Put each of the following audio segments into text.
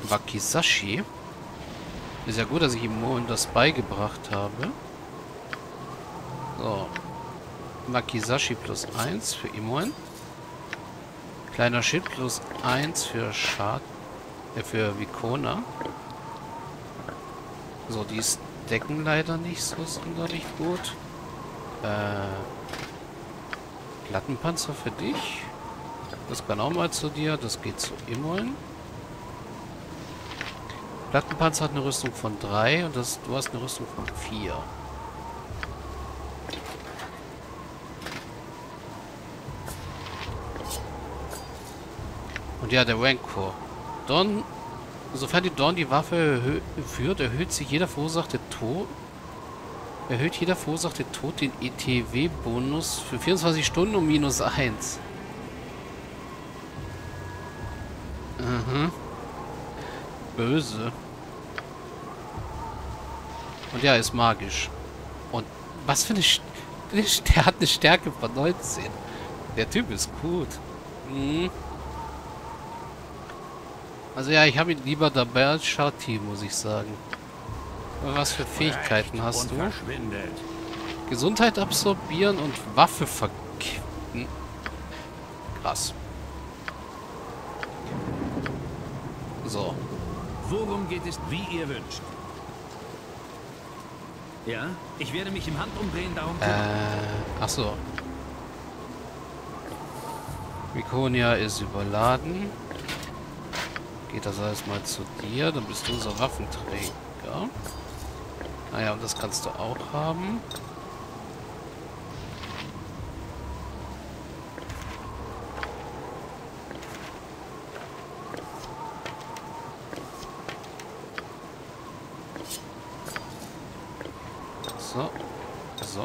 Wakizashi. Ist ja gut, dass ich ihm Moon das beigebracht habe. So. Wakizashi plus 1 für Imoen. Kleiner Schild plus 1 für für Vikona. So, die decken leider nicht so sonderlich gut. Plattenpanzer für dich. Das kann auch mal zu dir. Das geht zu Imoen. Plattenpanzer hat eine Rüstung von 3 und du hast eine Rüstung von 4. Und ja, der Rancor. Dorn, sofern die Dorn die Waffe führt, erhöht jeder verursachte Tod den ETW-Bonus für 24 Stunden um -1. Mhm. Böse. Und ja, ist magisch. Und was für eine... Der hat eine Stärke von 19. Der Typ ist gut. Mhm. Also ja, ich habe ihn lieber dabei als Shati, muss ich sagen. Aber was für Fähigkeiten hast du? Gesundheit absorbieren und Waffe vergiften. Krass. So. Worum geht es, wie ihr wünscht? Ja, ich werde mich im Handumdrehen darum kümmern. Ach so. Mikonia ist überladen. Geht das alles mal zu dir, dann bist du unser Waffenträger. Naja, und das kannst du auch haben. So. So.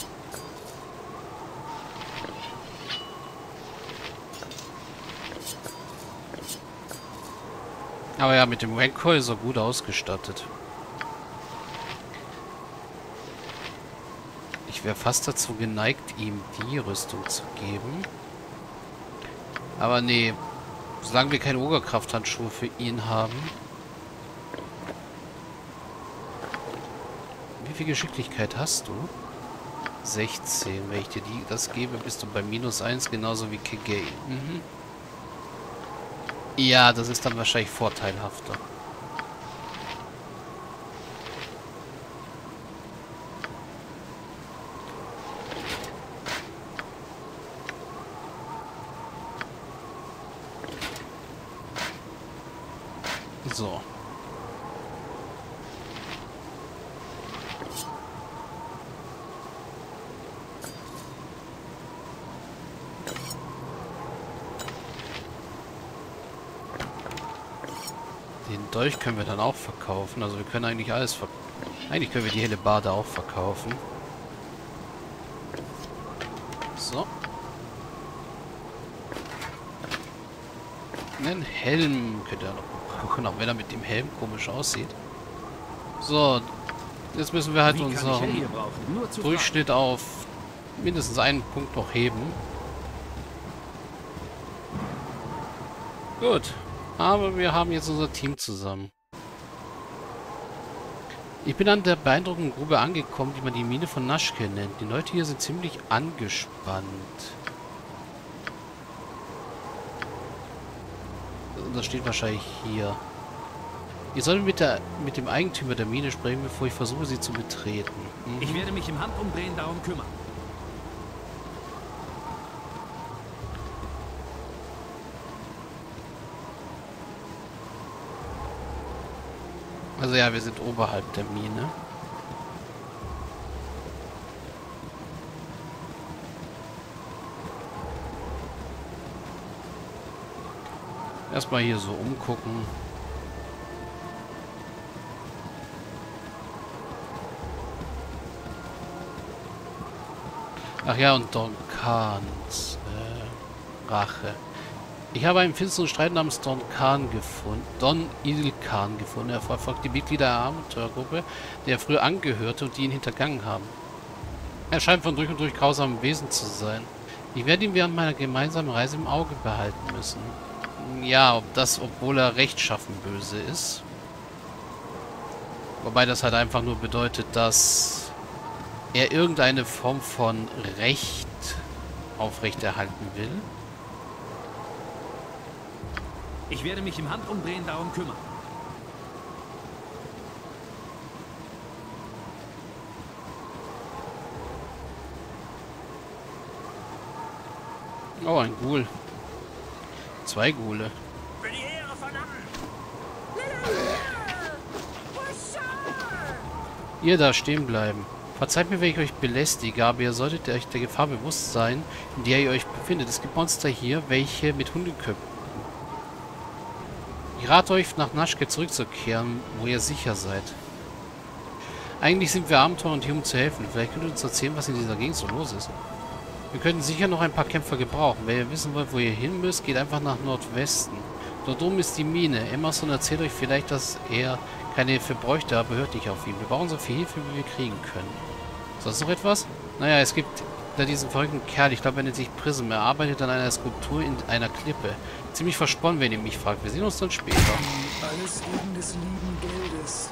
Aber ja, mit dem Rancor ist er gut ausgestattet. Ich wäre fast dazu geneigt, ihm die Rüstung zu geben. Aber nee, solange wir keine Ogerkrafthandschuhe für ihn haben. Wie viel Geschicklichkeit hast du? 16. Wenn ich dir das gebe, bist du bei -1, genauso wie Kigei. Mhm. Ja, das ist dann wahrscheinlich vorteilhafter. So. Den Dolch können wir dann auch verkaufen. Also wir können eigentlich alles verkaufen. Eigentlich können wir die Hellebarde auch verkaufen. So. Einen Helm könnte er noch brauchen, auch wenn er mit dem Helm komisch aussieht. So. Jetzt müssen wir halt unseren Durchschnitt auf mindestens einen Punkt noch heben. Gut. Aber wir haben jetzt unser Team zusammen. Ich bin an der beeindruckenden Grube angekommen, die man die Mine von Naschke nennt. Die Leute hier sind ziemlich angespannt. Das steht wahrscheinlich hier. Ihr solltet mit dem Eigentümer der Mine sprechen, bevor ich versuche, sie zu betreten. Mhm. Ich werde mich im Handumdrehen darum kümmern. Also ja, wir sind oberhalb der Mine. Erstmal hier so umgucken. Ach ja, und Dornkans Rache. Ich habe einen finsteren Streit namens Don Ilkan gefunden. Er verfolgt die Mitglieder der Abenteuergruppe, der er früher angehörte und die ihn hintergangen haben. Er scheint von durch und durch grausamen Wesen zu sein. Ich werde ihn während meiner gemeinsamen Reise im Auge behalten müssen. Ja, obwohl er rechtschaffen böse ist. Wobei das halt einfach nur bedeutet, dass er irgendeine Form von Recht aufrechterhalten will. Ich werde mich im Handumdrehen darum kümmern. Oh, ein Ghoul. 2 Ghule. Für die Ehre, verdammt! Ihr da stehen bleiben. Verzeiht mir, wenn ich euch belästige, aber ihr solltet euch der Gefahr bewusst sein, in der ihr euch befindet. Es gibt Monster hier, welche mit Hundeköpfen. Ich rate euch, nach Naschke zurückzukehren, wo ihr sicher seid. Eigentlich sind wir Abenteurer und hier, um zu helfen. Vielleicht könnt ihr uns erzählen, was in dieser Gegend so los ist. Wir könnten sicher noch ein paar Kämpfer gebrauchen. Wenn ihr wissen wollt, wo ihr hin müsst, geht einfach nach Nordwesten. Dort oben ist die Mine. Emerson erzählt euch vielleicht, dass er keine Hilfe bräuchte, aber hört nicht auf ihn. Wir brauchen so viel Hilfe, wie wir kriegen können. Sonst noch etwas? Naja, es gibt da diesen verrückten Kerl, ich glaube, er nennt sich Prism. Er arbeitet an einer Skulptur in einer Klippe. Ziemlich versponnen, wenn ihr mich fragt. Wir sehen uns dann später. Alles wegen des lieben Geldes.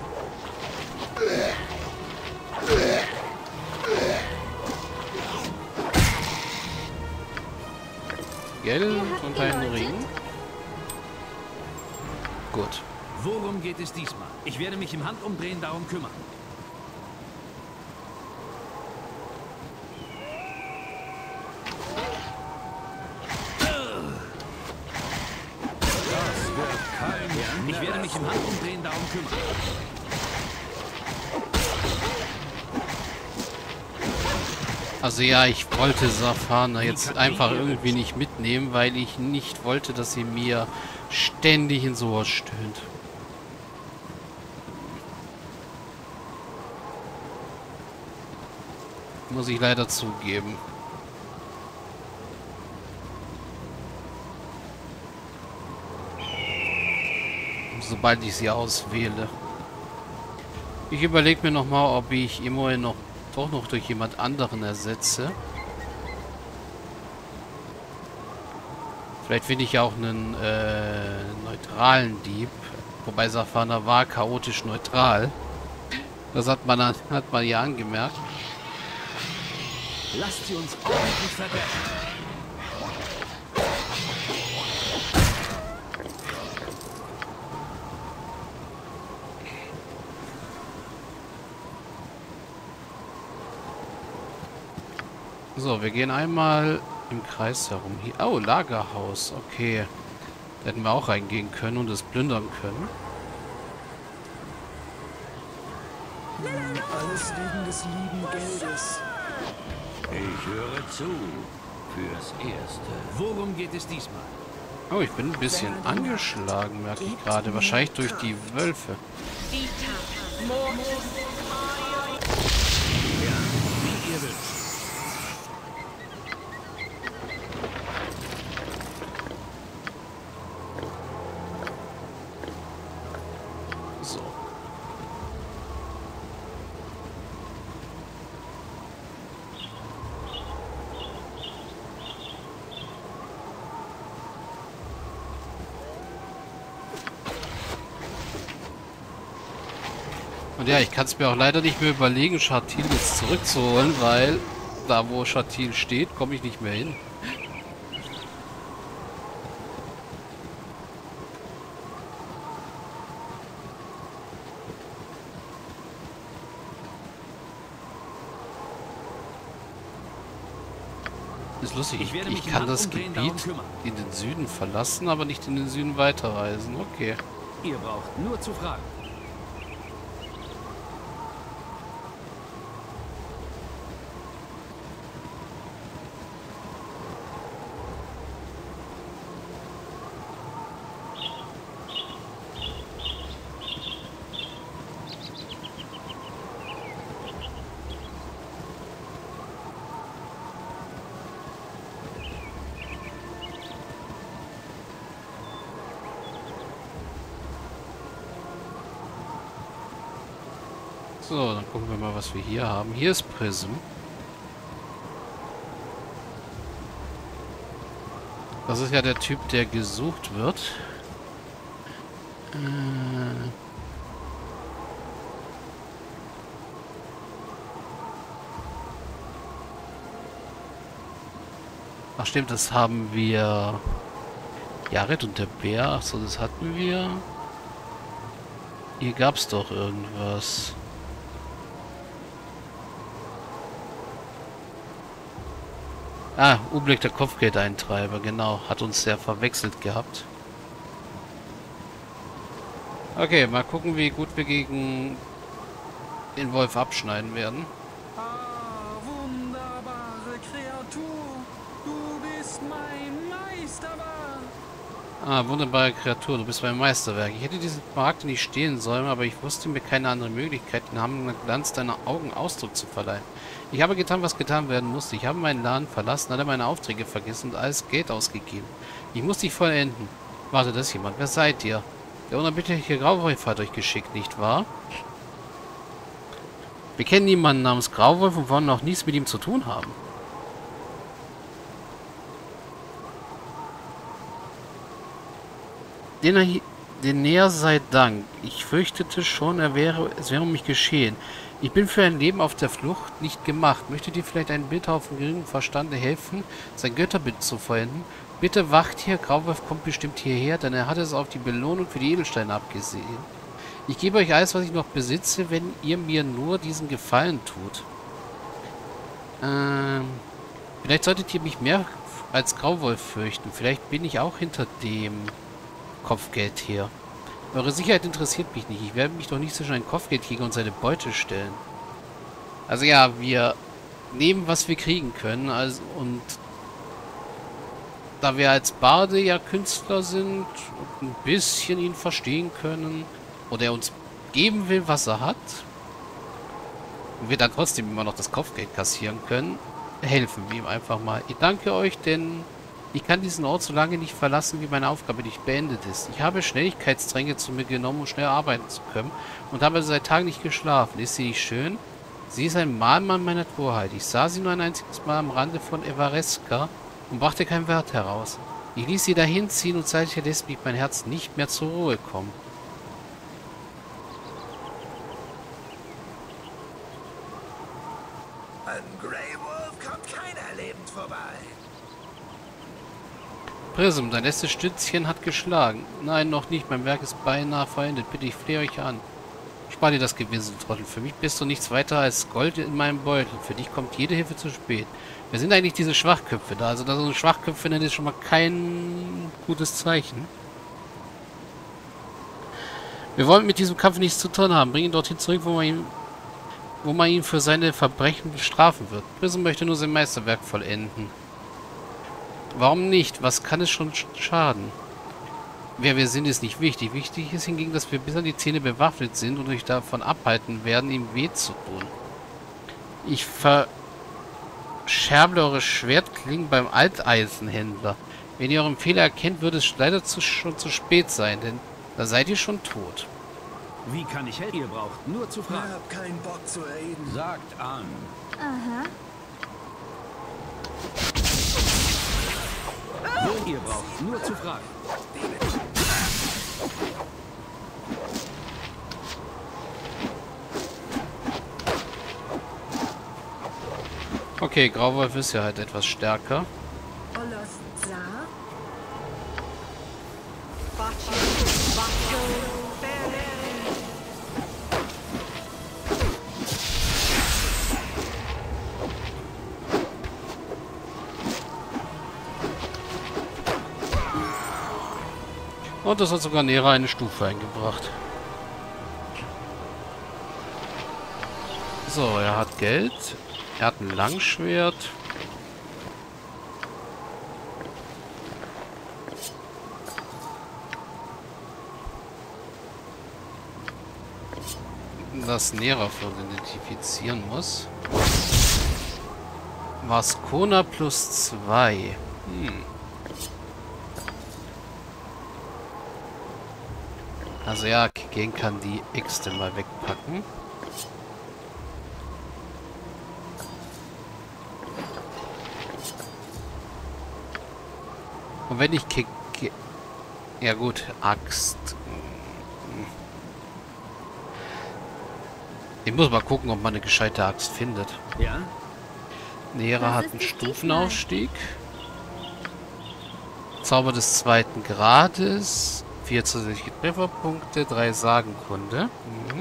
Geld und ein Ring. Gut. Worum geht es diesmal? Ich werde mich im Handumdrehen darum kümmern. Ich werde mich im Handumdrehen darum kümmern. Also ja, ich wollte Safana jetzt einfach irgendwie nicht mitnehmen, weil ich nicht wollte, dass sie mir ständig in sowas stöhnt. Muss ich leider zugeben. Sobald ich sie auswähle. Ich überlege mir nochmal, ob ich immerhin doch noch durch jemand anderen ersetze. Vielleicht finde ich ja auch einen neutralen Dieb. Wobei Safana war chaotisch neutral. Das hat man ja angemerkt. Lasst sie uns ordentlich vergessen. So, wir gehen einmal im Kreis herum. Hier. Oh, Lagerhaus. Okay. Da hätten wir auch reingehen können und es plündern können. Alles wegen des lieben Geldes. Ich höre zu. Fürs Erste. Worum geht es diesmal? Oh, ich bin ein bisschen angeschlagen, merke ich gerade. Wahrscheinlich durch die Wölfe. Wie ihr wisst. So. Und ja, ich kann es mir auch leider nicht mehr überlegen, Shatil jetzt zurückzuholen, weil da, wo Shatil steht, komme ich nicht mehr hin. Ist lustig, ich kann das Gebiet in den Süden verlassen, aber nicht in den Süden weiterreisen. Okay. Ihr braucht nur zu fragen. So, dann gucken wir mal, was wir hier haben. Hier ist Prism. Das ist ja der Typ, der gesucht wird. Ach stimmt, das haben wir... Jared und der Bär. Achso, das hatten wir. Hier gab es doch irgendwas. Ah, Oblick der Kopfgeldeintreiber, genau. Hat uns sehr verwechselt gehabt. Okay, mal gucken, wie gut wir gegen den Wolf abschneiden werden. Ah, wunderbare Kreatur. Du bist mein Meisterwerk. Ah, wunderbare Kreatur, du bist mein Meisterwerk. Ich hätte diesen Charakter nicht stehlen sollen, aber ich wusste mir keine andere Möglichkeit, den Hammer Glanz deiner Augen Ausdruck zu verleihen. Ich habe getan, was getan werden musste. Ich habe meinen Laden verlassen, alle meine Aufträge vergessen und alles Geld ausgegeben. Ich muss dich vollenden. Warte, das ist jemand. Wer seid ihr? Der unerbittliche Grauwolf hat euch geschickt, nicht wahr? Wir kennen niemanden namens Grauwolf und wollen noch nichts mit ihm zu tun haben. Den Näher sei Dank. Ich fürchtete schon, es wäre um mich geschehen. Ich bin für ein Leben auf der Flucht nicht gemacht. Möchtet ihr vielleicht einen Bildhaufen geringen Verstande helfen, sein Götterbild zu vollenden? Bitte wacht hier, Grauwolf kommt bestimmt hierher, denn er hat es auf die Belohnung für die Edelsteine abgesehen. Ich gebe euch alles, was ich noch besitze, wenn ihr mir nur diesen Gefallen tut. Vielleicht solltet ihr mich mehr als Grauwolf fürchten. Vielleicht bin ich auch hinter dem Kopfgeld hier. Eure Sicherheit interessiert mich nicht. Ich werde mich doch nicht zwischen einen Kopfgeldjäger und seine Beute stellen. Also ja, wir nehmen, was wir kriegen können. Also, und da wir als Barde ja Künstler sind und ein bisschen ihn verstehen können oder er uns geben will, was er hat, und wir dann trotzdem immer noch das Kopfgeld kassieren können, helfen wir ihm einfach mal. Ich danke euch, denn ich kann diesen Ort so lange nicht verlassen, wie meine Aufgabe nicht beendet ist. Ich habe Schnelligkeitstränke zu mir genommen, um schnell arbeiten zu können und habe seit Tagen nicht geschlafen. Ist sie nicht schön? Sie ist ein Mahlmann meiner Torheit. Ich sah sie nur ein einziges Mal am Rande von Everesca und brachte keinen Wert heraus. Ich ließ sie dahin ziehen und seither lässt mich mein Herz nicht mehr zur Ruhe kommen. An Grey Wolf kommt keiner lebend vorbei. Prism, dein letztes Stützchen hat geschlagen. Nein, noch nicht. Mein Werk ist beinahe vollendet. Bitte, ich flehe euch an. Spar dir das Gewissen, Trottel. Für mich bist du nichts weiter als Gold in meinem Beutel. Für dich kommt jede Hilfe zu spät. Wer sind eigentlich diese Schwachköpfe da? Also, dass so eine Schwachköpfe nennt, ist schon mal kein gutes Zeichen. Wir wollen mit diesem Kampf nichts zu tun haben. Bring ihn dorthin zurück, wo man ihn für seine Verbrechen bestrafen wird. Prism möchte nur sein Meisterwerk vollenden. Warum nicht? Was kann es schon schaden? Wer wir sind, ist nicht wichtig. Wichtig ist hingegen, dass wir bis an die Zähne bewaffnet sind und euch davon abhalten werden, ihm weh zu tun. Ich verscherble eure Schwertklingen beim Alteisenhändler. Wenn ihr euren Fehler erkennt, wird es leider schon zu spät sein, denn da seid ihr schon tot. Wie kann ich helfen? Ihr braucht nur zu Ich fragen. hab keinen Bock zu reden. Sagt an. Aha. Ihr braucht nur zu fragen. Okay, Grauwolf ist ja halt etwas stärker. Und das hat sogar Nera eine Stufe eingebracht. So, er hat Geld. Er hat ein Langschwert. Das Nera für uns identifizieren muss. Vascona plus 2. Also ja, Kigen kann die Äxte mal wegpacken. Und wenn ich... Ja gut, Axt. Ich muss mal gucken, ob man eine gescheite Axt findet. Ja? Näherer hat einen Stufenaufstieg. Zauber des 2. Grades. 4 zusätzliche Trefferpunkte, 3 Sagenkunde. Mhm.